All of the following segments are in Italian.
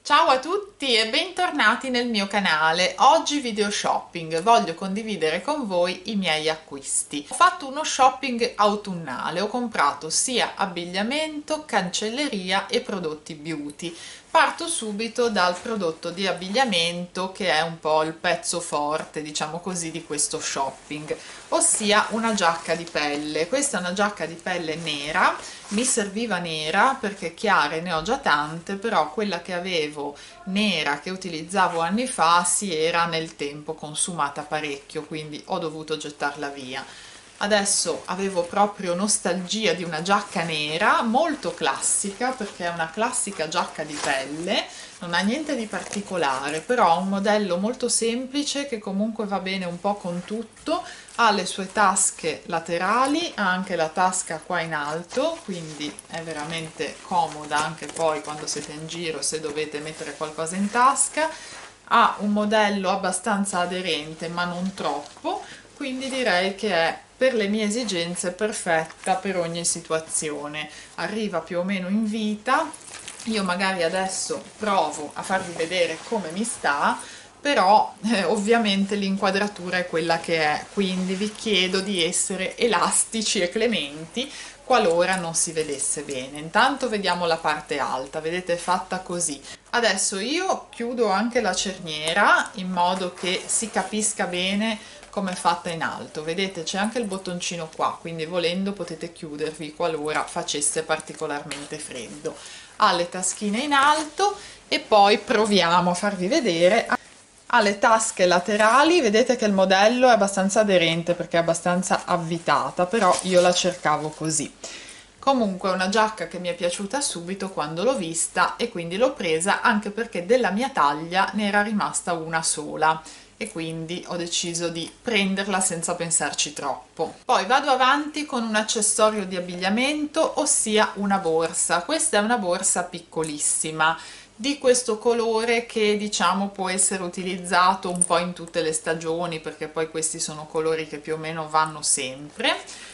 Ciao a tutti e bentornati nel mio canale. Oggi video shopping, voglio condividere con voi i miei acquisti. Ho fatto uno shopping autunnale, ho comprato sia abbigliamento, cancelleria e prodotti beauty. Parto subito dal prodotto di abbigliamento che è un po' il pezzo forte, diciamo così, di questo shopping, ossia una giacca di pelle. Questa è una giacca di pelle nera, mi serviva nera perché chiare ne ho già tante, però quella che avevo nera che utilizzavo anni fa si era nel tempo consumata parecchio, quindi ho dovuto gettarla via. Adesso avevo proprio nostalgia di una giacca nera molto classica, perché è una classica giacca di pelle, non ha niente di particolare, però ha un modello molto semplice che comunque va bene un po' con tutto, ha le sue tasche laterali, ha anche la tasca qua in alto, quindi è veramente comoda anche poi quando siete in giro se dovete mettere qualcosa in tasca. Ha un modello abbastanza aderente ma non troppo, quindi direi che è per le mie esigenze perfetta per ogni situazione. Arriva più o meno in vita, io magari adesso provo a farvi vedere come mi sta, però ovviamente l'inquadratura è quella che è, quindi vi chiedo di essere elastici e clementi qualora non si vedesse bene. Intanto vediamo la parte alta, vedete, è fatta così. Adesso io chiudo anche la cerniera in modo che si capisca bene come è fatta in alto. Vedete, c'è anche il bottoncino qua, quindi volendo potete chiudervi qualora facesse particolarmente freddo. Ha le taschine in alto e poi proviamo a farvi vedere. Ha le tasche laterali, vedete che il modello è abbastanza aderente perché è abbastanza avvitata, però io la cercavo così. Comunque è una giacca che mi è piaciuta subito quando l'ho vista e quindi l'ho presa, anche perché della mia taglia ne era rimasta una sola e quindi ho deciso di prenderla senza pensarci troppo. Poi vado avanti con un accessorio di abbigliamento, ossia una borsa. Questa è una borsa piccolissima di questo colore che diciamo può essere utilizzato un po' in tutte le stagioni, perché poi questi sono colori che più o meno vanno sempre.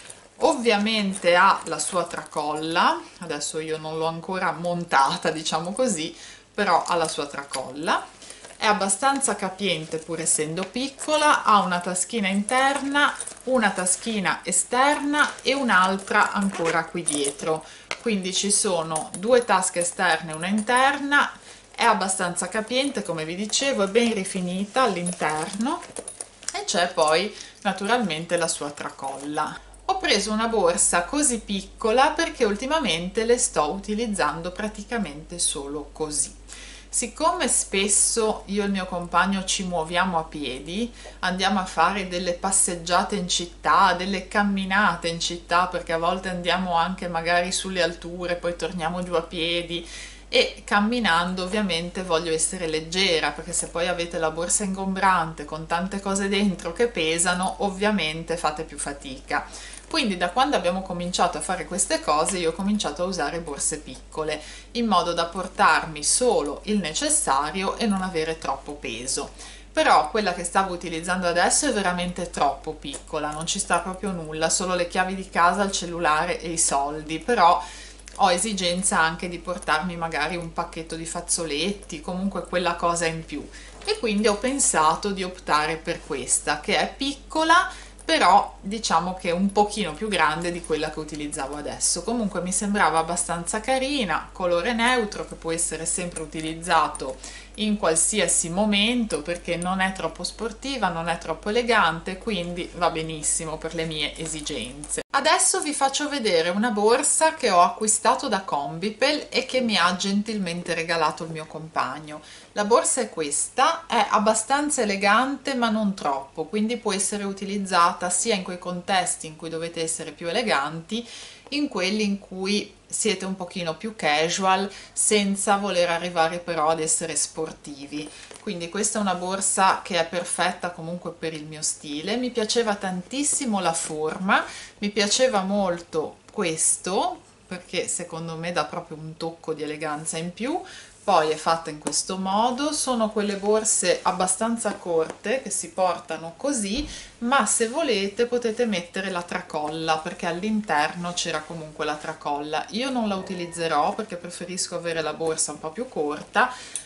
Ovviamente ha la sua tracolla, adesso io non l'ho ancora montata, diciamo così, però ha la sua tracolla. È abbastanza capiente pur essendo piccola, ha una taschina interna, una taschina esterna e un'altra ancora qui dietro, quindi ci sono due tasche esterne e una interna. È abbastanza capiente, come vi dicevo, è ben rifinita all'interno e c'è poi naturalmente la sua tracolla. Ho preso una borsa così piccola perché ultimamente le sto utilizzando praticamente solo così. Siccome spesso io e il mio compagno ci muoviamo a piedi, andiamo a fare delle passeggiate in città, delle camminate in città, perché a volte andiamo anche magari sulle alture, poi torniamo giù a piedi, e camminando ovviamente voglio essere leggera, perché se poi avete la borsa ingombrante con tante cose dentro che pesano, ovviamente fate più fatica. Quindi da quando abbiamo cominciato a fare queste cose io ho cominciato a usare borse piccole, in modo da portarmi solo il necessario e non avere troppo peso. Però quella che stavo utilizzando adesso è veramente troppo piccola, non ci sta proprio nulla, solo le chiavi di casa, il cellulare e i soldi, però ho esigenza anche di portarmi magari un pacchetto di fazzoletti, comunque quella cosa in più. E quindi ho pensato di optare per questa, che è piccola, però diciamo che è un pochino più grande di quella che utilizzavo adesso. Comunque mi sembrava abbastanza carina, colore neutro che può essere sempre utilizzato in qualsiasi momento perché non è troppo sportiva, non è troppo elegante, quindi va benissimo per le mie esigenze. Adesso vi faccio vedere una borsa che ho acquistato da Combipel e che mi ha gentilmente regalato il mio compagno. La borsa è questa, è abbastanza elegante ma non troppo, quindi può essere utilizzata sia in quei contesti in cui dovete essere più eleganti, in quelli in cui siete un pochino più casual senza voler arrivare però ad essere sportivi. Quindi questa è una borsa che è perfetta comunque per il mio stile. Mi piaceva tantissimo la forma, mi piaceva molto questo perché secondo me dà proprio un tocco di eleganza in più. Poi è fatta in questo modo, sono quelle borse abbastanza corte che si portano così, ma se volete potete mettere la tracolla perché all'interno c'era comunque la tracolla. Io non la utilizzerò perché preferisco avere la borsa un po' più corta,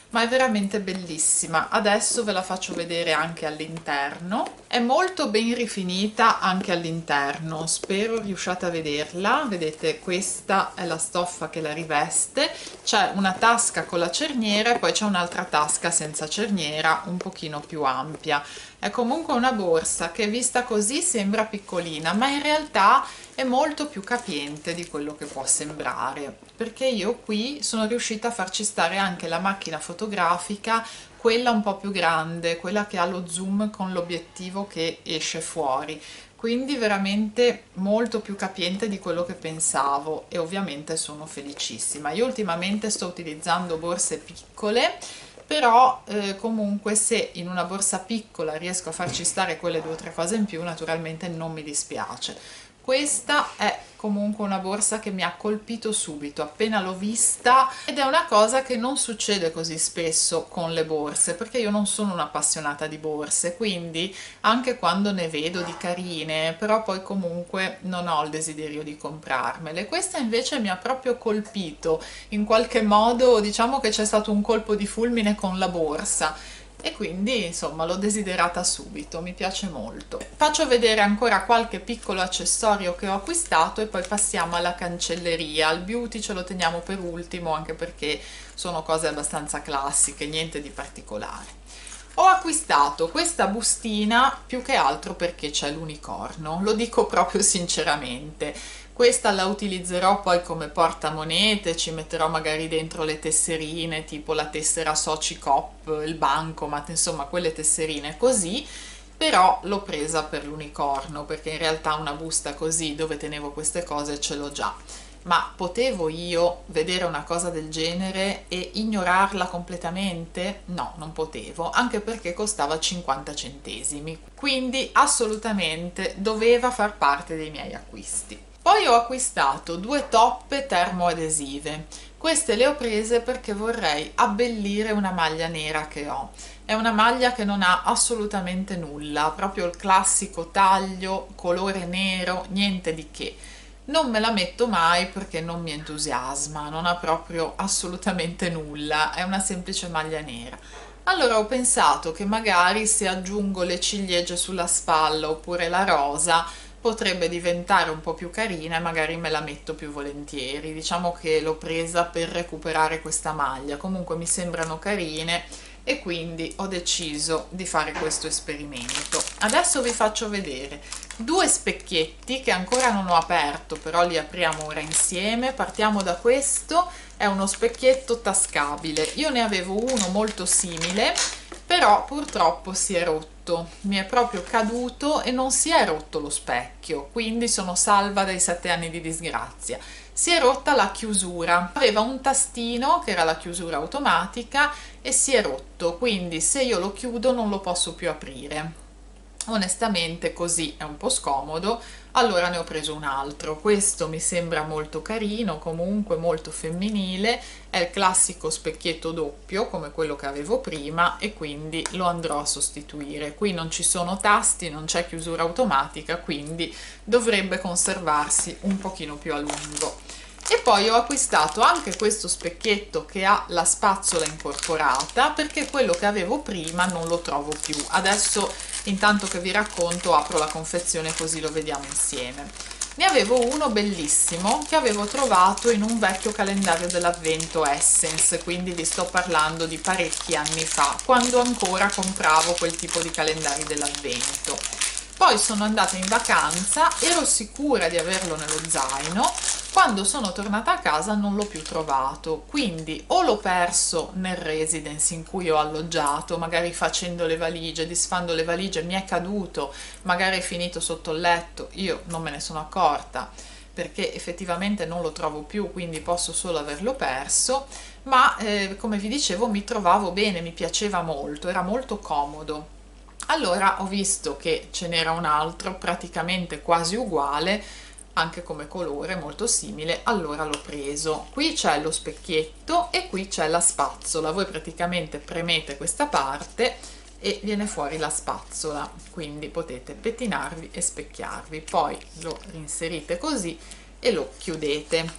ma è veramente bellissima. Adesso ve la faccio vedere anche all'interno. È molto ben rifinita anche all'interno, spero riusciate a vederla. Vedete, questa è la stoffa che la riveste, c'è una tasca con la cerniera e poi c'è un'altra tasca senza cerniera, un pochino più ampia. È comunque una borsa che vista così sembra piccolina, ma in realtà è molto più capiente di quello che può sembrare, perché io qui sono riuscita a farci stare anche la macchina fotografica, quella un po' più grande, quella che ha lo zoom con l'obiettivo che esce fuori, quindi veramente molto più capiente di quello che pensavo e ovviamente sono felicissima. Io ultimamente sto utilizzando borse piccole, però comunque se in una borsa piccola riesco a farci stare quelle 2 o 3 cose in più, naturalmente non mi dispiace. Questa è comunque una borsa che mi ha colpito subito appena l'ho vista, ed è una cosa che non succede così spesso con le borse, perché io non sono un'appassionata di borse, quindi anche quando ne vedo di carine, però poi comunque non ho il desiderio di comprarmele. Questa invece mi ha proprio colpito in qualche modo, diciamo che c'è stato un colpo di fulmine con la borsa e quindi insomma l'ho desiderata subito, mi piace molto. Faccio vedere ancora qualche piccolo accessorio che ho acquistato e poi passiamo alla cancelleria. Il beauty ce lo teniamo per ultimo, anche perché sono cose abbastanza classiche, niente di particolare. Ho acquistato questa bustina più che altro perché c'è l'unicorno, lo dico proprio sinceramente. Questa la utilizzerò poi come portamonete, ci metterò magari dentro le tesserine, tipo la tessera Soci Coop, il bancomat, insomma quelle tesserine così, però l'ho presa per l'unicorno perché in realtà una busta così dove tenevo queste cose ce l'ho già. Ma potevo io vedere una cosa del genere e ignorarla completamente? No, non potevo, anche perché costava 50 centesimi, quindi assolutamente doveva far parte dei miei acquisti. Poi ho acquistato 2 toppe termoadesive. Queste le ho prese perché vorrei abbellire una maglia nera che ho. È una maglia che non ha assolutamente nulla, proprio il classico taglio, colore nero, niente di che. Non me la metto mai perché non mi entusiasma, non ha proprio assolutamente nulla, è una semplice maglia nera. Allora ho pensato che magari se aggiungo le ciliegie sulla spalla oppure la rosa potrebbe diventare un po' più carina e magari me la metto più volentieri. Diciamo che l'ho presa per recuperare questa maglia, comunque mi sembrano carine e quindi ho deciso di fare questo esperimento. Adesso vi faccio vedere 2 specchietti che ancora non ho aperto, però li apriamo ora insieme. Partiamo da questo, è uno specchietto tascabile. Io ne avevo uno molto simile, però purtroppo si è rotto, mi è proprio caduto e non si è rotto lo specchio, quindi sono salva dai 7 anni di disgrazia. Si è rotta la chiusura, aveva un tastino che era la chiusura automatica e si è rotto, quindi se io lo chiudo non lo posso più aprire. Onestamente così è un po' scomodo, allora ne ho preso un altro. Questo mi sembra molto carino, comunque molto femminile, è il classico specchietto doppio come quello che avevo prima e quindi lo andrò a sostituire. Qui non ci sono tasti, non c'è chiusura automatica, quindi dovrebbe conservarsi un pochino più a lungo. E poi ho acquistato anche questo specchietto che ha la spazzola incorporata, perché quello che avevo prima non lo trovo più. Adesso, intanto che vi racconto, apro la confezione così lo vediamo insieme. Ne avevo uno bellissimo che avevo trovato in un vecchio calendario dell'avvento Essence, quindi vi sto parlando di parecchi anni fa, quando ancora compravo quel tipo di calendari dell'avvento. Poi sono andata in vacanza, ero sicura di averlo nello zaino, quando sono tornata a casa non l'ho più trovato, quindi o l'ho perso nel residence in cui ho alloggiato, magari facendo le valigie, disfando le valigie, mi è caduto, magari è finito sotto il letto, io non me ne sono accorta perché effettivamente non lo trovo più, quindi posso solo averlo perso, ma come vi dicevo mi trovavo bene, mi piaceva molto, era molto comodo. Allora ho visto che ce n'era un altro praticamente quasi uguale, anche come colore molto simile, allora l'ho preso. Qui c'è lo specchietto e qui c'è la spazzola, voi praticamente premete questa parte e viene fuori la spazzola, quindi potete pettinarvi e specchiarvi, poi lo inserite così e lo chiudete.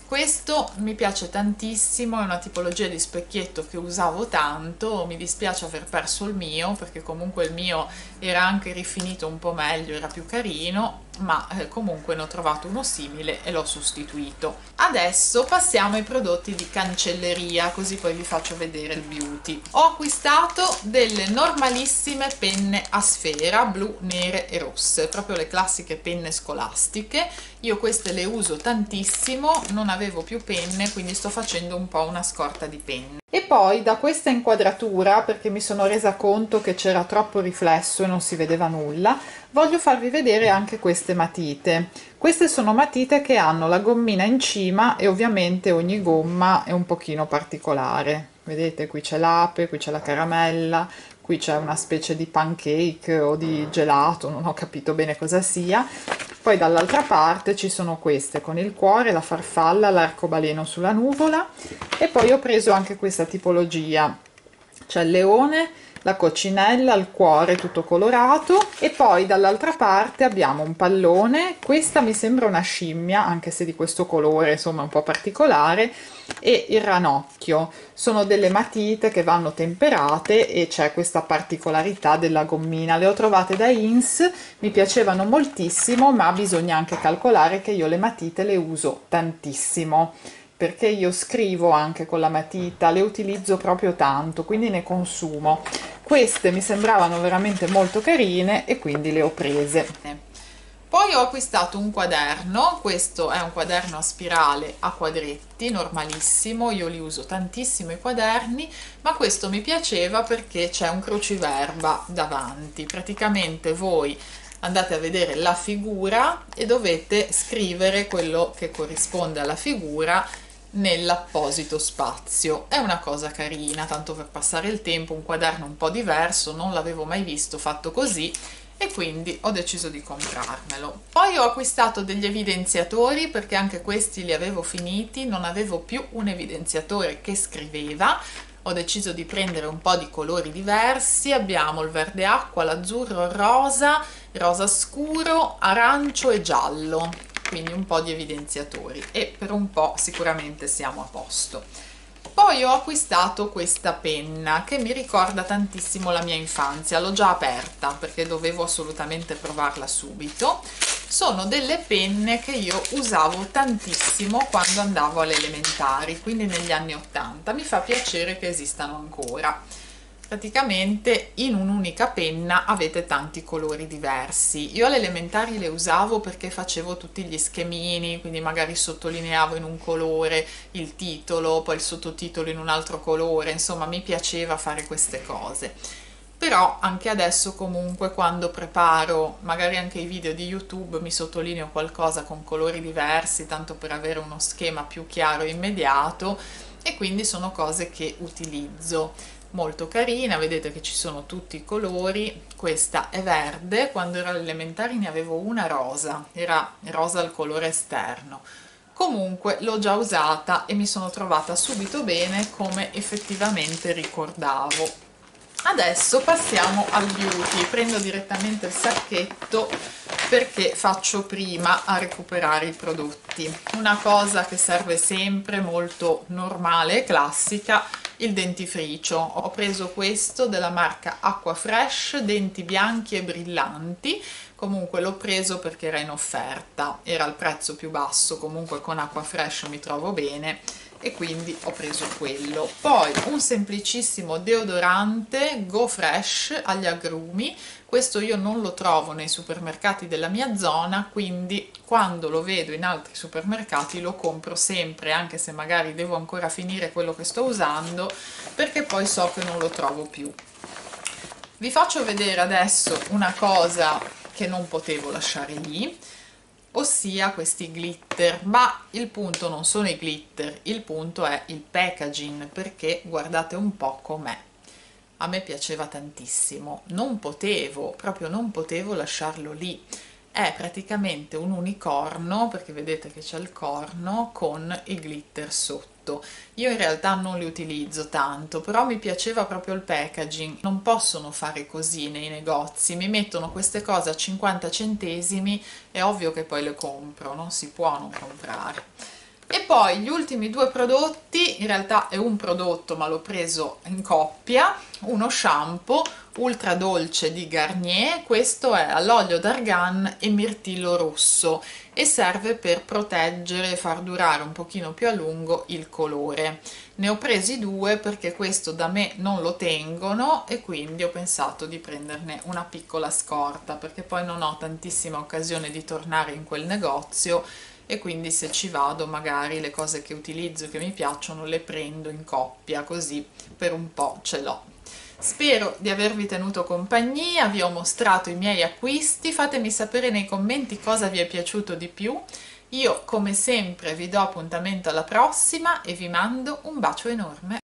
Questo mi piace tantissimo, è una tipologia di specchietto che usavo tanto, mi dispiace aver perso il mio perché comunque il mio era anche rifinito un po' meglio, era più carino, ma comunque ne ho trovato uno simile e l'ho sostituito. Adesso passiamo ai prodotti di cancelleria, così poi vi faccio vedere il beauty. Ho acquistato delle normalissime penne a sfera, blu, nere e rosse, proprio le classiche penne scolastiche. Io queste le uso tantissimo, non avevo più penne, quindi sto facendo un po' una scorta di penne. E poi da questa inquadratura, perché mi sono resa conto che c'era troppo riflesso e non si vedeva nulla, voglio farvi vedere anche queste matite. Queste sono matite che hanno la gommina in cima e ovviamente ogni gomma è un pochino particolare. Vedete, qui c'è l'ape, qui c'è la caramella, qui c'è una specie di pancake o di gelato, non ho capito bene cosa sia. Poi dall'altra parte ci sono queste con il cuore, la farfalla, l'arcobaleno sulla nuvola, e poi ho preso anche questa tipologia, c'è il leone, la coccinella, il cuore tutto colorato, e poi dall'altra parte abbiamo un pallone. Questa mi sembra una scimmia, anche se di questo colore insomma un po' particolare, e il ranocchio. Sono delle matite che vanno temperate e c'è questa particolarità della gommina. Le ho trovate da Ins, mi piacevano moltissimo, ma bisogna anche calcolare che io le matite le uso tantissimo, perché io scrivo anche con la matita, le utilizzo proprio tanto, quindi ne consumo. Queste mi sembravano veramente molto carine e quindi le ho prese. Poi ho acquistato un quaderno, questo è un quaderno a spirale a quadretti, normalissimo, io li uso tantissimo i quaderni, ma questo mi piaceva perché c'è un cruciverba davanti. Praticamente voi andate a vedere la figura e dovete scrivere quello che corrisponde alla figura nell'apposito spazio. È una cosa carina, tanto per passare il tempo, un quaderno un po' diverso, non l'avevo mai visto fatto così e quindi ho deciso di comprarmelo. Poi ho acquistato degli evidenziatori perché anche questi li avevo finiti, non avevo più un evidenziatore che scriveva. Ho deciso di prendere un po' di colori diversi, abbiamo il verde acqua, l'azzurro, il rosa, rosa scuro, arancio e giallo, quindi un po' di evidenziatori e per un po' sicuramente siamo a posto. Poi ho acquistato questa penna che mi ricorda tantissimo la mia infanzia, l'ho già aperta perché dovevo assolutamente provarla subito. Sono delle penne che io usavo tantissimo quando andavo alle elementari, quindi negli anni 80. Mi fa piacere che esistano ancora. Praticamente in un'unica penna avete tanti colori diversi. Io alle elementari le usavo perché facevo tutti gli schemini, quindi magari sottolineavo in un colore il titolo, poi il sottotitolo in un altro colore, insomma mi piaceva fare queste cose. Però anche adesso comunque quando preparo magari anche i video di YouTube mi sottolineo qualcosa con colori diversi, tanto per avere uno schema più chiaro e immediato, e quindi sono cose che utilizzo. Molto carina, vedete che ci sono tutti i colori. Questa è verde, quando ero alle elementari ne avevo una rosa, era rosa al colore esterno. Comunque l'ho già usata e mi sono trovata subito bene, come effettivamente ricordavo. Adesso passiamo al beauty, prendo direttamente il sacchetto perché faccio prima a recuperare i prodotti. Una cosa che serve sempre, molto normale e classica, il dentifricio. Ho preso questo della marca Aqua Fresh, denti bianchi e brillanti. Comunque l'ho preso perché era in offerta, era il prezzo più basso, comunque con Aqua Fresh mi trovo bene e quindi ho preso quello. Poi un semplicissimo deodorante Go Fresh agli agrumi. Questo io non lo trovo nei supermercati della mia zona, quindi quando lo vedo in altri supermercati lo compro sempre, anche se magari devo ancora finire quello che sto usando, perché poi so che non lo trovo più. Vi faccio vedere adesso una cosa che non potevo lasciare lì, ossia questi glitter, ma il punto non sono i glitter, il punto è il packaging, perché guardate un po' com'è. A me piaceva tantissimo, non potevo, proprio non potevo lasciarlo lì. È praticamente un unicorno, perché vedete che c'è il corno con i glitter sotto. Io in realtà non li utilizzo tanto, però mi piaceva proprio il packaging. Non possono fare così nei negozi, mi mettono queste cose a 50 centesimi, è ovvio che poi le compro, non si può non comprare. E poi gli ultimi due prodotti, in realtà è un prodotto ma l'ho preso in coppia, uno shampoo ultra dolce di Garnier, questo è all'olio d'argan e mirtillo rosso e serve per proteggere e far durare un pochino più a lungo il colore. Ne ho presi due perché questo da me non lo tengono e quindi ho pensato di prenderne una piccola scorta perché poi non ho tantissima occasione di tornare in quel negozio e quindi se ci vado magari le cose che utilizzo e che mi piacciono le prendo in coppia, così per un po' ce l'ho. Spero di avervi tenuto compagnia, vi ho mostrato i miei acquisti, fatemi sapere nei commenti cosa vi è piaciuto di più. Io come sempre vi do appuntamento alla prossima e vi mando un bacio enorme.